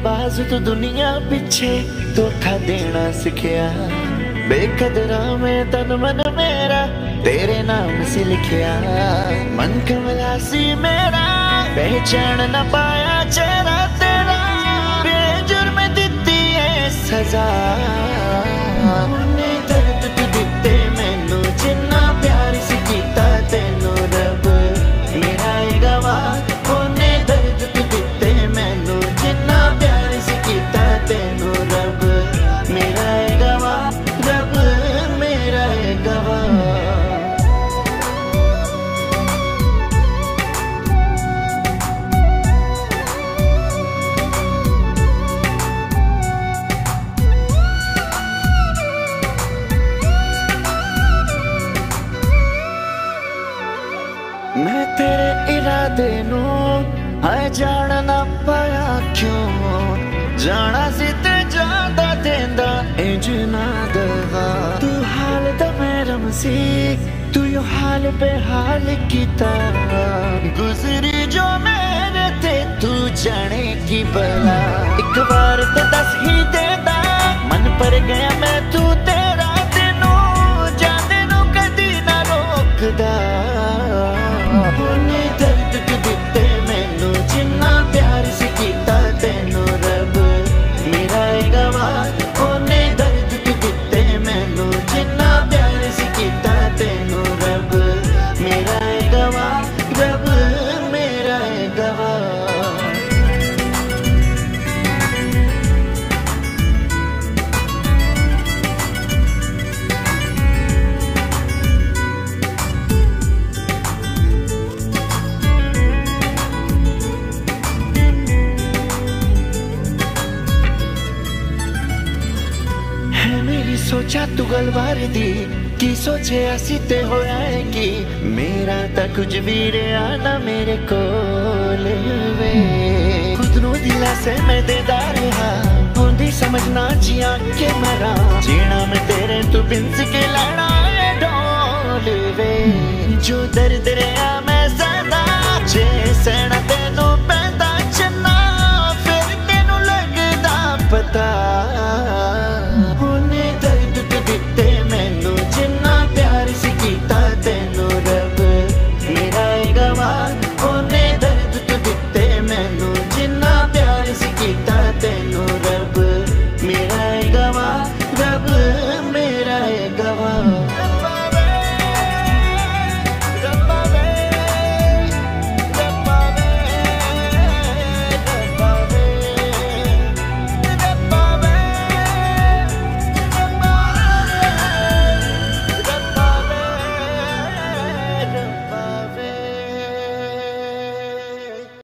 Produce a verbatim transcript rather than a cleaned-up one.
धोखेबाज तू दुनिया पिछे धोखा देना सिखिया। बेकदरा में तन मन मेरा तेरे नाम से लिखिया। मन कमला सी मेरा पहचान न पाया चेहरा तेरा। बेजुर्म दिती है सजा दर्द तू दिते मैनू जिन्ना प्यार सी कीता तेनू रब मेरा गवाह। ओने दर्द तू दिते मैनू जिन्ना प्यार सी कीता तेनू रब मेरा गवाह। रब मेरा गवाह। मैं तेरे इरादे नू है जान ना पाया क्यों। जाना सी ते जादा देंदा इंज ना दगा। तू हाल दा मैरम सी तू यो हाल पे हाल कीता। गुजरी जो मेरे ते तू जाने की भला। एक बार ते दस ही देदा मन पर गया मैं तू तेरा। तेनू जाने नू कदी ना रोकदा। ओने दर्द तू दिते मैनू जिन्ना प्यार सी कीता तेनू रब मेरा गवाह। ओने दर्द तू दिते मैनू जिन्ना प्यार सी कीता तेनू रब मेरा गवाह। रब मेरा गवाह। सोचा तू गलबार दी की सोचे असी ते होया है कि मेरा ता कुछ भी रहा ना मेरे कोल वे। खुद नू दिला से मैं देदा रहा होंदी समझना जिया के मरा। जीना मैं तेरे तू बिंस के लड़ा डोल वे। जो दर्द रहा मैं सदा जे सहना तेनू पैंदा।